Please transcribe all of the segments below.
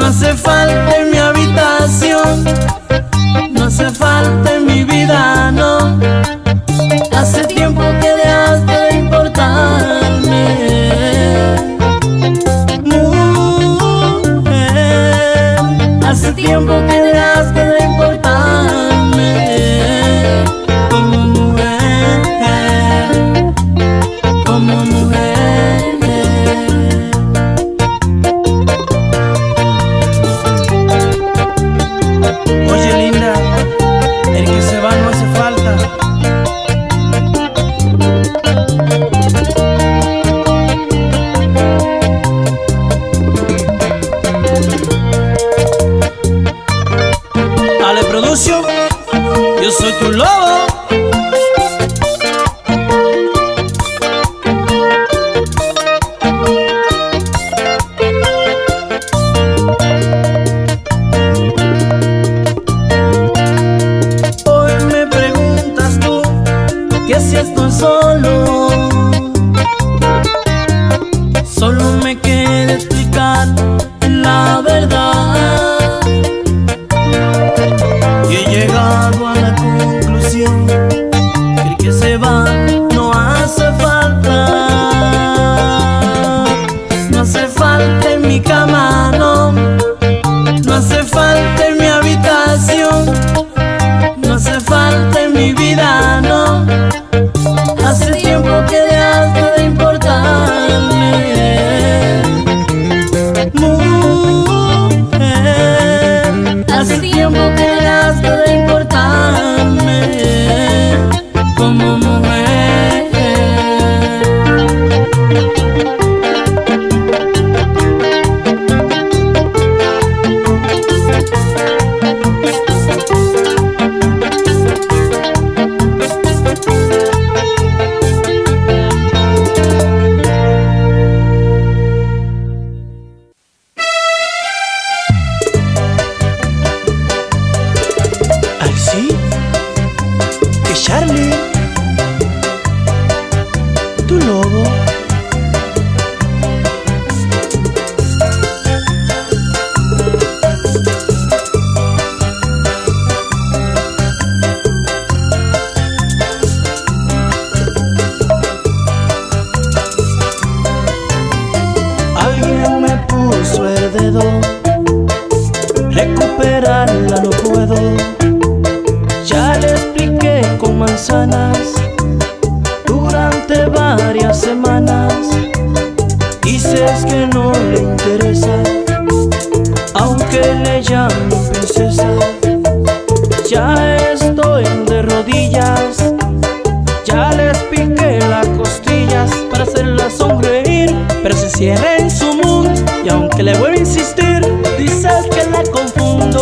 hace falta en mi habitación, no hace falta en mi vida, no. Hace tiempo que dejaste de importarme, mujer. Hace tiempo que dejaste de importarme como mujer, como mujer. Oye linda, el que se va no hace falta. Ale Production, yo soy tu lobo. Hoy me preguntas tú que si estoy solo, solo me queda explicar la verdad. Y he llegado a la conclusión que el que se va no hace falta. No hace falta en mi cama, no. No hace falta en mi habitación, no hace falta en mi vida, no. Hace tiempo que dejaste de importarme, mujer. Hace tiempo que dejaste de importarme como mujer. Ay, sí, que Charlie, tu lobo. Alguien me puso el dedo, recuperarla no puedo. Ya le expliqué con manzanas durante varias semanas. Dices que no le interesa, aunque le llame princesa. Ya estoy de rodillas, ya le expliqué las costillas para hacerla sonreír, pero se cierra en su mundo. Y aunque le vuelvo a insistir, dices que la confundo.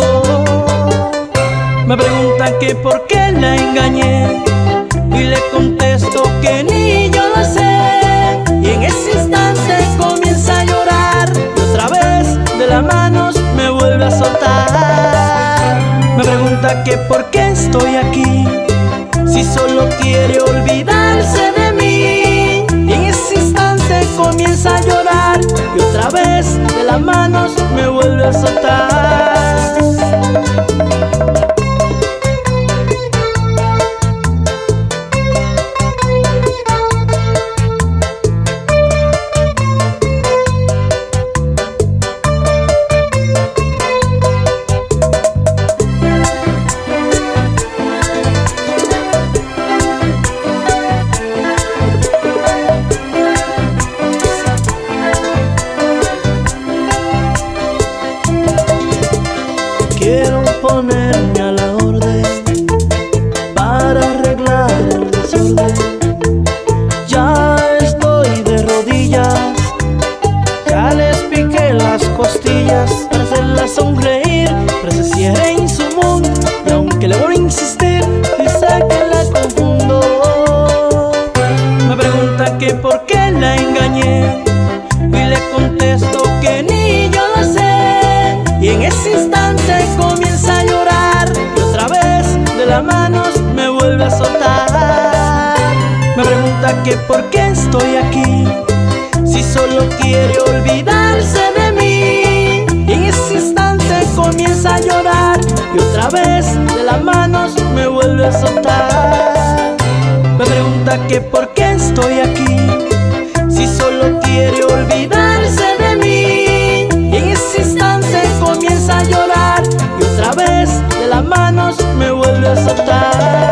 Me preguntan que por qué la engañé y le contesto que ni yo lo sé. Y en ese instante comienza a llorar y otra vez de las manos me vuelve a soltar. Me pregunta que por qué estoy aquí si solo quiere olvidarse de mí. Y en ese instante comienza a llorar y otra vez de las manos me vuelve a soltar. Quiero ponerme a la orden para arreglar el desorden. Ya estoy de rodillas, ya les piqué las costillas para hacerla sonreír, pero se cierra en su mundo. Y aunque le voy a insistir, dice que la confundo. Me pregunta que por qué la engañé y le contesto que ni yo lo sé. Y en ese instante comienza a llorar y otra vez de las manos me vuelve a soltar. Me pregunta que por qué estoy aquí si solo quiere olvidarse de mí. Y en ese instante vuelve a soltar. Me pregunta que por qué estoy aquí, si solo quiere olvidarse de mí. Y en ese instante comienza a llorar y otra vez de las manos me vuelve a soltar.